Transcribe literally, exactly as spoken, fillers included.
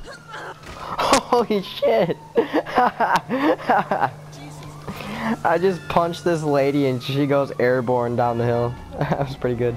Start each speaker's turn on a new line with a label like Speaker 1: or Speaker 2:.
Speaker 1: Holy shit! I just punched this lady and she goes airborne down the hill. That was pretty good.